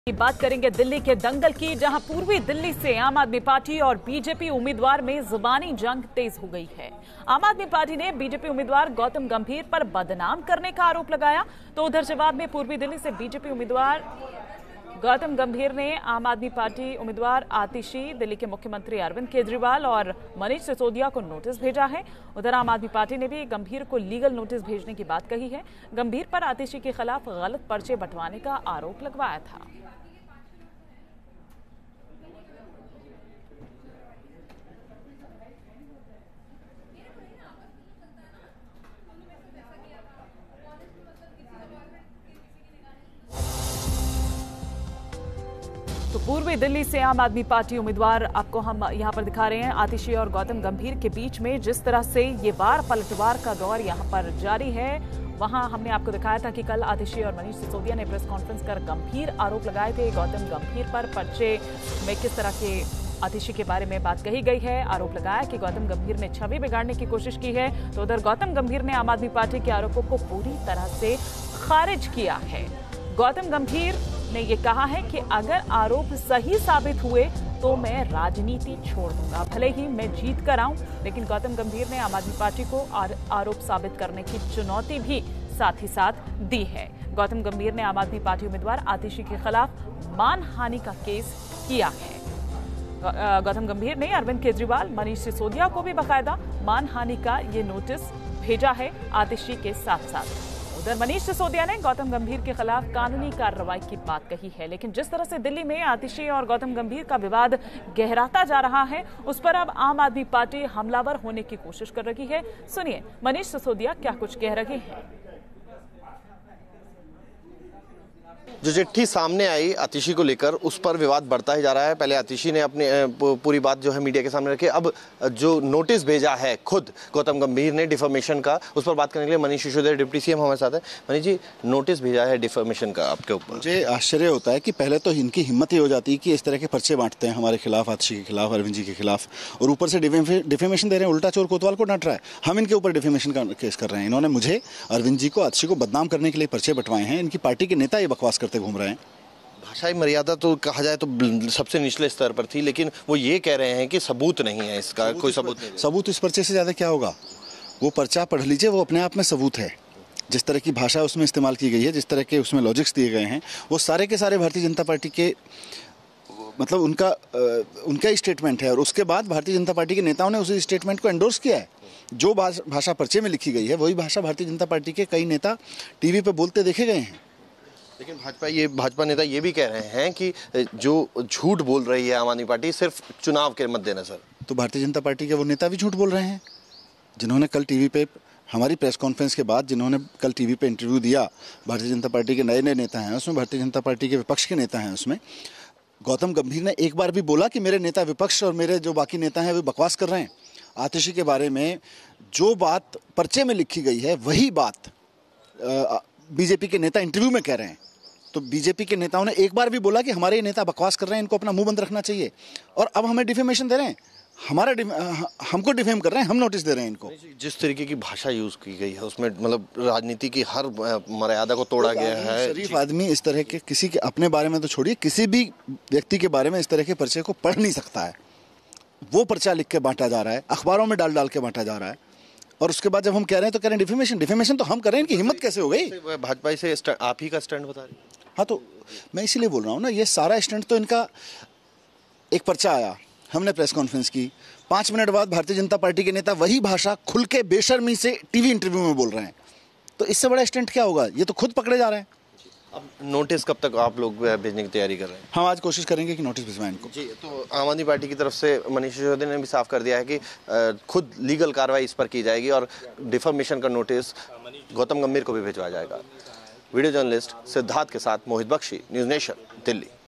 बात करेंगे दिल्ली के दंगल की, जहां पूर्वी दिल्ली से आम आदमी पार्टी और बीजेपी उम्मीदवार में जुबानी जंग तेज हो गई है। आम आदमी पार्टी ने बीजेपी उम्मीदवार गौतम गंभीर पर बदनाम करने का आरोप लगाया, तो उधर जवाब में पूर्वी दिल्ली से बीजेपी उम्मीदवार गौतम गंभीर ने आम आदमी पार्टी उम्मीदवार आतिशी, दिल्ली के मुख्यमंत्री अरविंद केजरीवाल और मनीष सिसोदिया को नोटिस भेजा है। उधर आम आदमी पार्टी ने भी गंभीर को लीगल नोटिस भेजने की बात कही है। गंभीर पर आतिशी के खिलाफ गलत पर्चे बंटवाने का आरोप लगवाया था। तो पूर्वी दिल्ली से आम आदमी पार्टी उम्मीदवार आपको हम यहां पर दिखा रहे हैं। आतिशी और गौतम गंभीर के बीच में जिस तरह से ये वार पलटवार का दौर यहां पर जारी है, वहां हमने आपको दिखाया था कि कल आतिशी और मनीष सिसोदिया ने प्रेस कॉन्फ्रेंस कर गंभीर आरोप लगाए थे। गौतम गंभीर पर पर्चे में किस तरह के आतिशी के बारे में बात कही गई है। आरोप लगाया कि गौतम गंभीर ने छवि बिगाड़ने की कोशिश की है। तो उधर गौतम गंभीर ने आम आदमी पार्टी के आरोपों को पूरी तरह से खारिज किया है। गौतम गंभीर ने यह कहा है कि अगर आरोप सही साबित हुए तो मैं राजनीति छोड़ दूंगा, भले ही मैं जीत कर आऊं। लेकिन गौतम गंभीर ने आम आदमी पार्टी को आरोप साबित करने की चुनौती भी साथ ही साथ दी है। गौतम गंभीर ने आम आदमी पार्टी उम्मीदवार आतिशी के खिलाफ मानहानि का केस किया है। गौतम गंभीर ने अरविंद केजरीवाल, मनीष सिसोदिया को भी बाकायदा मानहानि का ये नोटिस भेजा है आतिशी के साथ साथ। उधर मनीष सिसोदिया ने गौतम गंभीर के खिलाफ कानूनी कार्रवाई की बात कही है। लेकिन जिस तरह से दिल्ली में आतिशी और गौतम गंभीर का विवाद गहराता जा रहा है, उस पर अब आम आदमी पार्टी हमलावर होने की कोशिश कर रही है। सुनिए मनीष सिसोदिया क्या कुछ कह रहे हैं। जो चिट्ठी सामने आई आतिशी को लेकर, उस पर विवाद बढ़ता ही जा रहा है। पहले आतिशी ने अपनी पूरी बात जो है मीडिया के सामने रखी। अब जो नोटिस भेजा है खुद गौतम गंभीर ने डिफॉर्मेशन का, उस पर बात करने के लिए मनीष सिसोदिया डिप्टी सीएम हमारे साथ है। मनीष जी, नोटिस भेजा है डिफॉर्मेशन का आपके ऊपर। मुझे आश्चर्य होता है कि पहले तो इनकी हिम्मत ही हो जाती है कि इस तरह के पर्चे बांटते हैं हमारे खिलाफ, आतिशी के खिलाफ, अरविंद जी के खिलाफ, और ऊपर से डिफेमेशन दे रहे हैं। उल्टा चोर कोतवाल को डांट रहा है। हम इनके ऊपर डिफेमेशन का केस कर रहे हैं। इन्होंने मुझे, अरविंद जी को, आतिशी को बदनाम करने के लिए पर्चे बंटवाए हैं। इनकी पार्टी के नेता ये बकवास करते घूम रहे हैं। भाषाई मर्यादा तो कहा जाए तो सबसे निचले स्तर पर थी, लेकिन वो ये कह रहे हैं कि सबूत नहीं है इसका, कोई सबूत नहीं। सबूत इस पर्चे से ज़्यादा क्या होगा? वो पर्चा पढ़ लीजिए, वो अपने आप में सबूत है। जिस तरह की भाषा उसमें इस्तेमाल की गई है, जिस तरह के उसमें लॉजिक्स दिए गए हैं, वो सारे के सारे भारतीय जनता पार्टी के, मतलब उनका ही स्टेटमेंट है। और उसके बाद भारतीय जनता पार्टी के नेताओं ने उस स्टेटमेंट को एंडोर्स किया है। जो भाषा पर्चे में लिखी गई है वही भाषा भारतीय जनता पार्टी के कई नेता टीवी पर बोलते देखे गए हैं। लेकिन भाजपा नेता ये भी कह रहे हैं कि जो झूठ बोल रही है आम आदमी पार्टी सिर्फ चुनाव के मद्देनजर। तो भारतीय जनता पार्टी के वो नेता भी झूठ बोल रहे हैं, जिन्होंने कल टीवी पे, हमारी प्रेस कॉन्फ्रेंस के बाद जिन्होंने कल टीवी पे इंटरव्यू दिया। भारतीय जनता पार्टी के नए नेता हैं उसमें, भारतीय जनता पार्टी के विपक्ष के नेता हैं उसमें। गौतम गंभीर ने एक बार भी बोला कि मेरे नेता विपक्ष और मेरे जो बाकी नेता हैं वे बकवास कर रहे हैं। आतिशी के बारे में जो बात पर्चे में लिखी गई है वही बात बीजेपी के नेता इंटरव्यू में कह रहे हैं। तो बीजेपी के नेताओं ने एक बार भी बोला कि हमारे ये नेता बकवास कर रहे हैं, इनको अपना मुंह बंद रखना चाहिए। और अब हमें डिफेमेशन दे रहे हैं, हमको डिफेम कर रहे हैं, हम नोटिस दे रहे हैं इनको। जिस तरीके की भाषा यूज की गई है उसमें मतलब राजनीति की हर मर्यादा को तोड़ा गया है। शरीफ आदमी इस तरह के किसी के अपने बारे में तो छोड़िए, किसी भी व्यक्ति के बारे में इस तरह के पर्चे को पढ़ नहीं सकता है। वो पर्चा लिख के बांटा जा रहा है, अखबारों में डाल के बांटा जा रहा है। और उसके बाद जब हम कह रहे हैं तो कह रहे हैं डिफेमेशन तो हम कर रहे हैं। इनकी हिम्मत कैसे हो गई? भाजपा से आप ही का स्टैंड बता रही। हाँ, तो मैं इसीलिए बोल रहा हूँ ना, ये सारा स्टंट तो इनका। एक पर्चा आया, हमने प्रेस कॉन्फ्रेंस की, 5 मिनट बाद भारतीय जनता पार्टी के नेता वही भाषा खुल के बेशर्मी से टीवी इंटरव्यू में बोल रहे हैं। तो इससे बड़ा स्टंट क्या होगा? ये तो खुद पकड़े जा रहे हैं। अब नोटिस कब तक आप लोग भेजने की तैयारी कर रहे हैं? हम आज कोशिश करेंगे कि नोटिस भिजवाएं इनको। जी, तो आम आदमी पार्टी की तरफ से मनीष सिसोदिया ने भी साफ कर दिया है कि खुद लीगल कार्रवाई इस पर की जाएगी और डिफॉर्मेशन का नोटिस गौतम गंभीर को भी भिजवाया जाएगा। वीडियो जर्नलिस्ट सिद्धार्थ के साथ मोहित बख्शी, न्यूज़ नेशन, दिल्ली।